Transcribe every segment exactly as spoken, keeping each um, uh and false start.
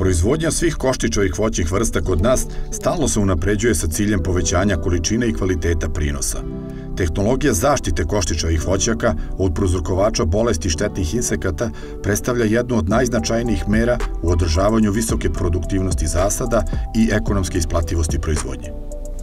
Proizvodnja svih koštićevih voćnih vrsta kod nas stalno se unapređuje sa ciljem povećanja količine i kvaliteta prinosa. Tehnologija zaštite koštićevih voćaka od prouzrokovača bolesti štetnih insekata predstavlja jednu od najznačajnijih mera u održavanju visoke produktivnosti zasada i ekonomske isplativosti proizvodnje.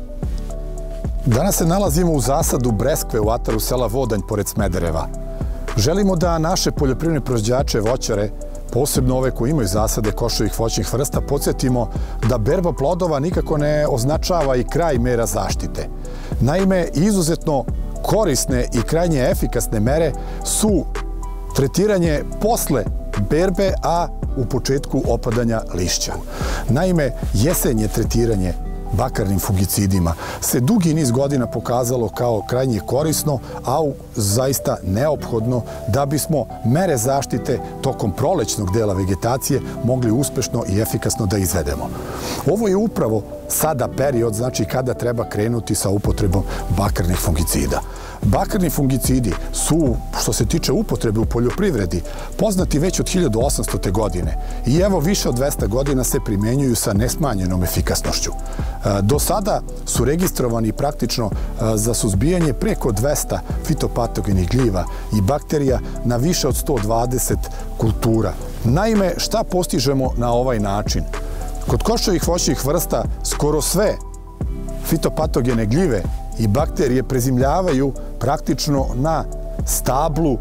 Danas se nalazimo u zasadu breskve u ataru sela Vodanj pored Smedereva. Želimo da naše poljoprivredne proizvođače voćare, posebno ove koji imaju zasade koštićevih voćnih vrsta, podsjetimo da berba plodova nikako ne označava i kraj mera zaštite. Naime, izuzetno korisne i krajnje efikasne mere su tretiranje posle berbe, a u početku opadanja lišća. Naime, jesenje tretiranje bakarnim fungicidima se dugi niz godina pokazalo kao krajnje korisno, a zaista neophodno da bismo mere zaštite tokom prolećnog dela vegetacije mogli uspešno i efikasno da izvedemo. Ovo je upravo sada period, znači kada treba krenuti sa upotrebom bakarnih fungicida. Bakarni fungicidi su, što se tiče upotrebe u poljoprivredi, poznati već od hiljadu osamstote. godine i evo više od dvesta godina se primenjuju sa nesmanjenom efikasnošću. Do sada su registrovani praktično za suzbijanje preko dvesta fitopatogenih gljiva i bakterija na više od sto dvadeset kultura. Naime, šta postižemo na ovaj način? Kod koštićevih voćnih vrsta skoro sve fitopatogene gljive i bakterije prezimljavaju praktično na stablu,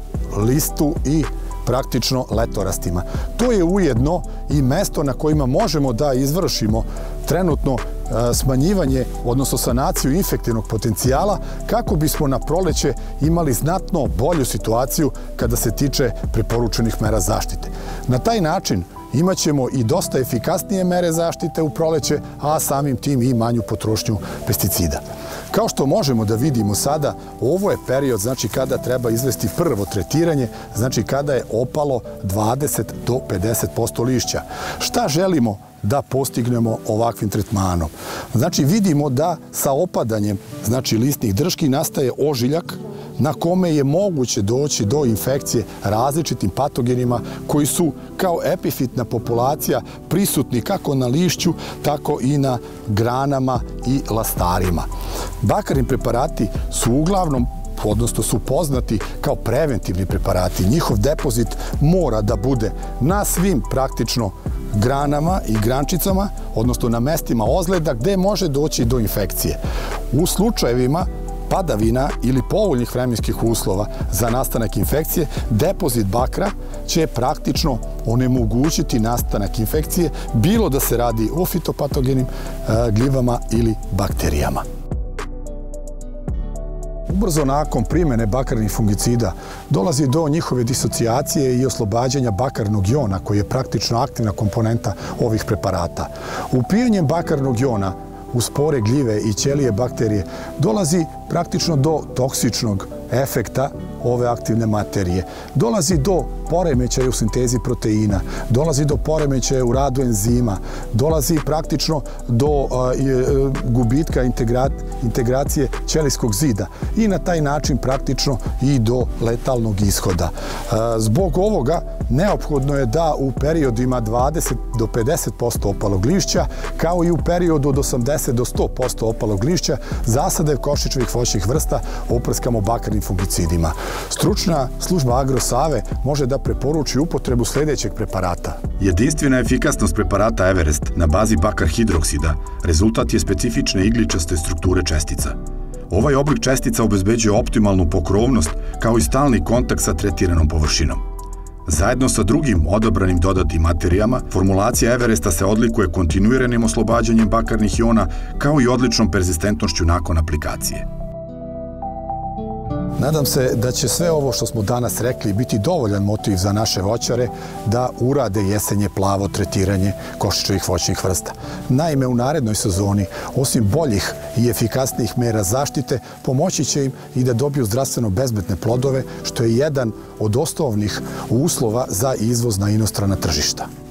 listu i praktično letorastima. To je ujedno i mesto na kojima možemo da izvršimo trenutno smanjivanje, odnosno sanaciju infektivnog potencijala, kako bismo na proleće imali znatno bolju situaciju kada se tiče preporučenih mera zaštite. Na taj način imaćemo i dosta efikasnije mere zaštite u proleće, a samim tim i manju potrošnju pesticida. Kao što možemo da vidimo sada, ovo je period, znači kada treba izvesti prvo tretiranje, znači kada je opalo dvadeset do pedeset posto lišća. Šta želimo da postignemo ovakvim tretmanom? Znači vidimo da sa opadanjem, znači listnih drški, nastaje ožiljak na kome je moguće doći do infekcije različitim patogenima koji su kao epifitna populacija prisutni kako na lišću, tako i na granama i lastarima. Bakarni preparati su uglavnom, odnosno su poznati kao preventivni preparati. Njihov depozit mora da bude na svim praktično granama i grančicama, odnosno na mestima ozleda gde može doći do infekcije. U slučajevima padavina ili povoljnih vremenskih uslova za nastanak infekcije, depozit bakra će praktično onemogućiti nastanak infekcije, bilo da se radi o fitopatogenim gljivama ili bakterijama. Ubrzo nakon primjene bakarnih fungicida dolazi do njihove disocijacije i oslobađanja bakarnog jona, koji je praktično aktivna komponenta ovih preparata. Upijanjem bakarnog jona u spore gljive i ćelije bakterije dolazi praktično do toksičnog efekta ove aktivne materije. Dolazi do poremećaja u sintezi proteina, dolazi do poremećaja u radu enzima, dolazi praktično do gubitka integracije ćelijskog zida i na taj način praktično i do letalnog ishoda. Zbog ovoga neophodno je da u periodima dvadeset do pedeset posto opalog lišća, kao i u periodu od osamdeset do sto posto opalog lišća, zasade koštićevih voćnih vrsta oprskamo bakarnim fungicidima. Stručna služba Agrosave može da preporuči upotrebu sljedećeg preparata. Jedinstvena efikasnost preparata Everest na bazi bakar hidroksida rezultat je specifične igličaste strukture čestica. Ovaj oblik čestica obezbeđuje optimalnu pokrovnost kao i stalni kontakt sa tretiranom površinom. Zajedno sa drugim odabranim dodatnim materijama, formulacija Everesta se odlikuje kontinuiranim oslobađanjem bakarnih jona kao i odličnom perzistentnošću nakon aplikacije. Nadam se da će sve ovo što smo danas rekli biti dovoljan motiv za naše voćare da urade jesenje plavo tretiranje koštićevih voćnih vrsta. Naime, u narednoj sezoni, osim boljih i efikasnijih mera zaštite, pomoći će im i da dobiju zdravstveno bezbedne plodove, što je jedan od osnovnih uslova za izvoz na inostrana tržišta.